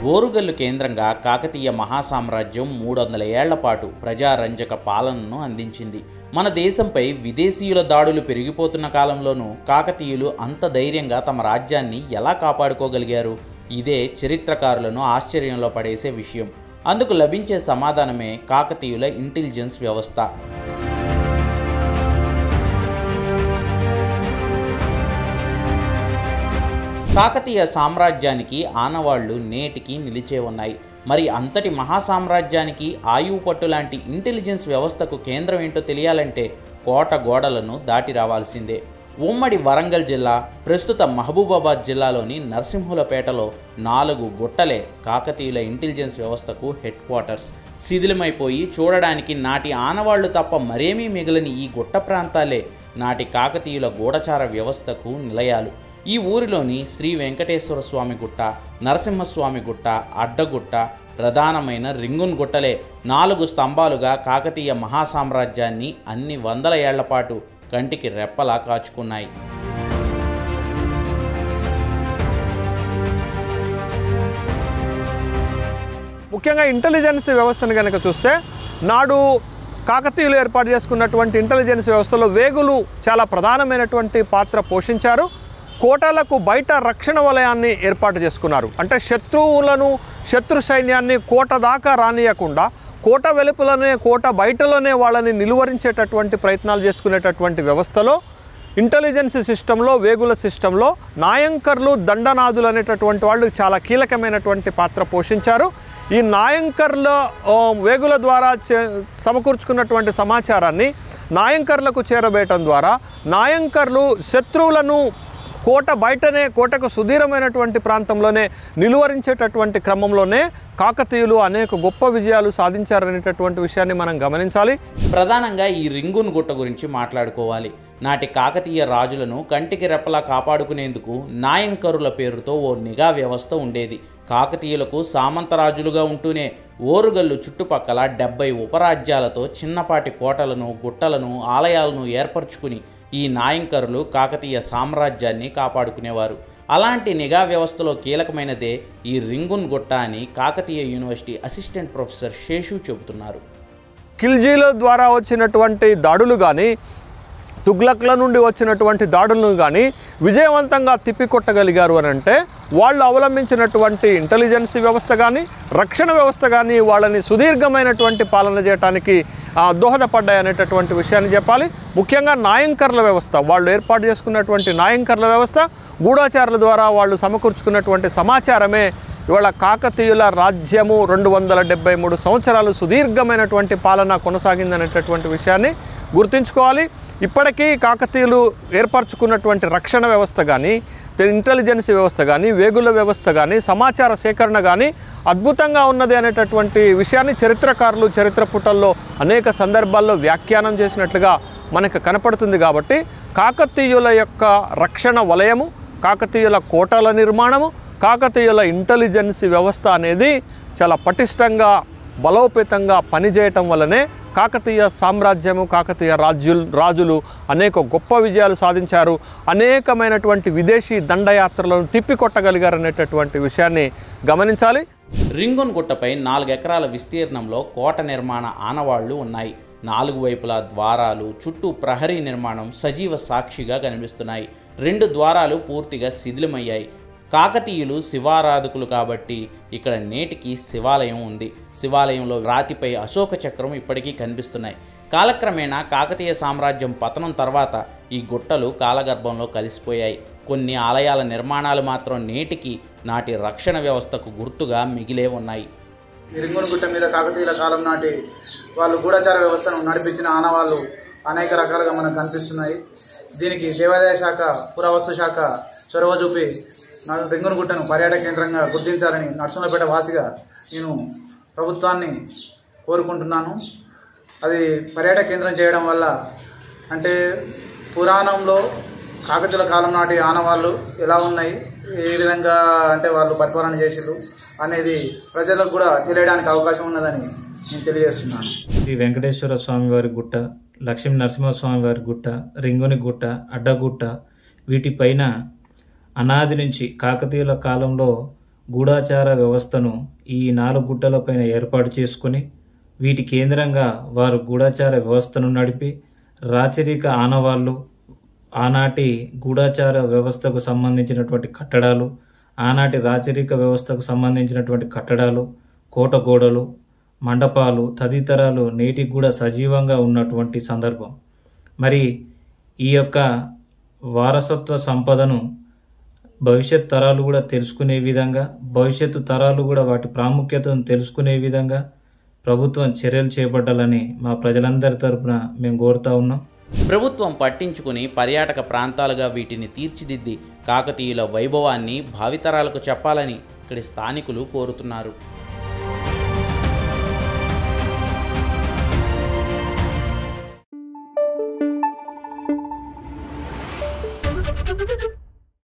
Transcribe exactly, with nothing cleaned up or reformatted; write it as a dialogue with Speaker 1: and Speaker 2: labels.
Speaker 1: ఓరుగల్లు కేంద్రంగా కాకతీయ మహాసామ్రాజ్యం మూడు వందల ఏళ్ల పాటు ప్రజారంజక పాలనను అందించింది. మన దేశంపై విదేశీయుల దాడులు పెరిగిపోతున్న కాలంలోనూ కాకతీయులు అంత ధైర్యంగా తమ రాజ్యాన్ని ఎలా కాపాడుకోగలిగారు? ఇదే చరిత్రకారులను ఆశ్చర్యంలో పడేసే విషయం. అందుకు లభించే సమాధానమే కాకతీయుల ఇంటెలిజెన్స్ వ్యవస్థ. కాకతీయ సామ్రాజ్యానికి ఆనవాళ్లు నేటికి నిలిచే ఉన్నాయి. మరి అంతటి మహాసామ్రాజ్యానికి ఆయువు పట్టు లాంటి ఇంటెలిజెన్స్ వ్యవస్థకు కేంద్రం ఏంటో తెలియాలంటే కోట గోడలను దాటి రావాల్సిందే. ఉమ్మడి వరంగల్ జిల్లా, ప్రస్తుత మహబూబాబాద్ జిల్లాలోని నరసింహులపేటలో నాలుగు గుట్టలే కాకతీయుల ఇంటెలిజెన్స్ వ్యవస్థకు హెడ్ క్వార్టర్స్. శిథిలమైపోయి చూడడానికి నాటి ఆనవాళ్లు తప్ప మరేమీ మిగిలిన ఈ గుట్ట ప్రాంతాలే నాటి కాకతీయుల గూఢచార వ్యవస్థకు నిలయాలు. ఈ ఊరిలోని శ్రీ వెంకటేశ్వర స్వామి గుట్ట, నరసింహస్వామి గుట్ట, అడ్డగుట్ట, ప్రధానమైన రింగున్ గుట్టలే నాలుగు స్తంభాలుగా కాకతీయ మహాసామ్రాజ్యాన్ని అన్ని వందల ఏళ్ల పాటు కంటికి రెప్పలా కాచుకున్నాయి.
Speaker 2: ముఖ్యంగా ఇంటెలిజెన్స్ వ్యవస్థను కనుక చూస్తే నాడు కాకతీయులు ఏర్పాటు చేసుకున్నటువంటి ఇంటెలిజెన్స్ వ్యవస్థలో వేగులు చాలా ప్రధానమైనటువంటి పాత్ర పోషించారు. కోటలకు బయట రక్షణ వలయాన్ని ఏర్పాటు చేసుకున్నారు. అంటే శత్రువులను, శత్రు సైన్యాన్ని కోట దాకా రానియకుండా కోట వెలుపలనే, కోట బయటలోనే వాళ్ళని నిలువరించేటటువంటి ప్రయత్నాలు చేసుకునేటటువంటి వ్యవస్థలో ఇంటెలిజెన్స్ సిస్టంలో, వేగుల సిస్టంలో నాయంకర్లు, దండనాథులు అనేటటువంటి వాళ్ళు చాలా కీలకమైనటువంటి పాత్ర పోషించారు. ఈ నాయంకర్ల వేగుల ద్వారా సమకూర్చుకున్నటువంటి సమాచారాన్ని నాయంకర్లకు చేరవేయటం ద్వారా నాయంకర్లు శత్రువులను కోట బయటనే, కోటకు సుదీరమైనటువంటి ప్రాంతంలోనే నిలువరించేటటువంటి క్రమంలోనే కాకతీయులు అనేక గొప్ప విజయాలు సాధించారనేటటువంటి విషయాన్ని మనం గమనించాలి.
Speaker 1: ప్రధానంగా ఈ రింగున్ గుట్ట గురించి మాట్లాడుకోవాలి. నాటి కాకతీయ రాజులను కంటికి రెప్పలా కాపాడుకునేందుకు నాయంకరుల పేరుతో ఓ నిఘా వ్యవస్థ ఉండేది. కాకతీయులకు సామంతరాజులుగా ఉంటూనే ఓరుగల్లు చుట్టుపక్కల డెబ్బై ఉపరాజ్యాలతో చిన్నపాటి కోటలను, గుట్టలను, ఆలయాలను ఏర్పరచుకుని ఈ నాయంకరులు కాకతీయ సామ్రాజ్యాన్ని కాపాడుకునేవారు. అలాంటి నిఘా వ్యవస్థలో కీలకమైనదే ఈ రింగున్ గుట్ట అని Kakatiya university assistant professor Seshu చెబుతున్నారు.
Speaker 2: ఖిల్జీల ద్వారా వచ్చినటువంటి దాడులు కానీ, తుగ్లక్ల నుండి వచ్చినటువంటి దాడులను కానీ విజయవంతంగా తిప్పికొట్టగలిగారు అని అంటే వాళ్ళు అవలంబించినటువంటి ఇంటెలిజెన్స్ వ్యవస్థ కానీ, రక్షణ వ్యవస్థ కానీ వాళ్ళని సుదీర్ఘమైనటువంటి పాలన చేయడానికి దోహదపడ్డాయి అనేటటువంటి విషయాన్ని చెప్పాలి. ముఖ్యంగా నాయంకర్ల వ్యవస్థ, వాళ్ళు ఏర్పాటు చేసుకున్నటువంటి నాయంకర్ల వ్యవస్థ, గూఢచారుల ద్వారా వాళ్ళు సమకూర్చుకున్నటువంటి సమాచారమే ఇవాళ కాకతీయుల రాజ్యము రెండు వందల డెబ్బై మూడు సంవత్సరాలు సుదీర్ఘమైనటువంటి పాలన కొనసాగిందనేటటువంటి విషయాన్ని గుర్తుంచుకోవాలి. ఇప్పటికీ కాకతీయులు ఏర్పరచుకున్నటువంటి రక్షణ వ్యవస్థ కానీ, ఇంటెలిజెన్స్ వ్యవస్థ కానీ, వేగుల వ్యవస్థ కానీ, సమాచార సేకరణ కానీ అద్భుతంగా ఉన్నది అనేటటువంటి విషయాన్ని చరిత్రకారులు చరిత్ర పుటల్లో అనేక సందర్భాల్లో వ్యాఖ్యానం చేసినట్లుగా మనకు కనపడుతుంది. కాబట్టి కాకతీయుల యొక్క రక్షణ వలయము, కాకతీయుల కోటల నిర్మాణము, కాకతీయుల ఇంటెలిజెన్స్ వ్యవస్థ అనేది చాలా పటిష్టంగా, బలోపేతంగా పనిచేయటం వల్లనే కాకతీయ సామ్రాజ్యము, కాకతీయ రాజ్యులు రాజులు అనేక గొప్ప విజయాలు సాధించారు. అనేకమైనటువంటి విదేశీ దండయాత్రలను తిప్పికొట్టగలిగారు అనేటటువంటి విషయాన్ని గమనించాలి.
Speaker 1: రింగున్ గుట్టపై నాలుగు ఎకరాల విస్తీర్ణంలో కోట నిర్మాణ ఆనవాళ్లు ఉన్నాయి. నాలుగు వైపులా ద్వారాలు, చుట్టూ ప్రహరీ నిర్మాణం సజీవ సాక్షిగా కనిపిస్తున్నాయి. రెండు ద్వారాలు పూర్తిగా శిథిలమయ్యాయి. కాకతీయులు శివారాధకులు కాబట్టి ఇక్కడ నేటికి శివాలయం ఉంది. శివాలయంలో రాతిపై అశోక చక్రం ఇప్పటికీ కనిపిస్తున్నాయి. కాలక్రమేణా కాకతీయ సామ్రాజ్యం పతనం తర్వాత ఈ గుట్టలు కాలగర్భంలో కలిసిపోయాయి. కొన్ని ఆలయాల నిర్మాణాలు మాత్రం నేటికి నాటి రక్షణ వ్యవస్థకు గుర్తుగా మిగిలే ఉన్నాయి.
Speaker 3: రింగున్ గుట్ట మీద కాకతీయుల కాలం నాటి వాళ్ళు గూఢచార వ్యవస్థను నడిపించిన ఆనవాళ్ళు అనేక రకాలుగా మనకు కనిపిస్తున్నాయి. దీనికి దేవాదాయ శాఖ, పురావస్తు శాఖ చొరవ చూపి రింగున్ గుట్టను పర్యాటక కేంద్రంగా గుర్తించాలని నరసింహపేట వాసిగా నేను ప్రభుత్వాన్ని కోరుకుంటున్నాను. అది పర్యాటక కేంద్రం చేయడం వల్ల అంటే పురాణంలో కాకతీయుల కాలం నాటి ఆనవాళ్ళు ఎలా ఉన్నాయి, ఏ విధంగా అంటే వాళ్ళు పరిపాలన చేసిరు అనేది ప్రజలకు కూడా తెలియడానికి అవకాశం ఉన్నదని నేను తెలియజేస్తున్నాను.
Speaker 4: శ్రీ వెంకటేశ్వర స్వామి వారి గుట్ట, లక్ష్మీ నరసింహస్వామి వారి గుట్ట, రింగుని గుట్ట, అడ్డగుట్ట వీటిపైన అనాది నుంచి కాకతీయుల కాలంలో గూఢాచార వ్యవస్థను ఈ నాలుగు గుట్టలపైన ఏర్పాటు చేసుకుని వీటి కేంద్రంగా వారు గూఢాచార వ్యవస్థను నడిపి రాచరిక ఆనవాళ్ళు, ఆనాటి గూఢాచార వ్యవస్థకు సంబంధించినటువంటి కట్టడాలు, ఆనాటి రాచరిక వ్యవస్థకు సంబంధించినటువంటి కట్టడాలు, కోట గోడలు, మండపాలు తదితరాలు నేటికి కూడా సజీవంగా ఉన్నటువంటి సందర్భం. మరి ఈ యొక్క వారసత్వ సంపదను భవిష్యత్ తరాలు కూడా తెలుసుకునే విధంగా, భవిష్యత్తు తరాలు కూడా వాటి ప్రాముఖ్యతను తెలుసుకునే విధంగా ప్రభుత్వం చర్యలు చేపట్టాలని మా ప్రజలందరి తరపున మేము కోరుతా ఉన్నాం.
Speaker 1: ప్రభుత్వం పట్టించుకుని పర్యాటక ప్రాంతాలుగా వీటిని తీర్చిదిద్ది కాకతీయుల వైభవాన్ని భావితరాలకు చెప్పాలని ఇక్కడి స్థానికులు కోరుతున్నారు.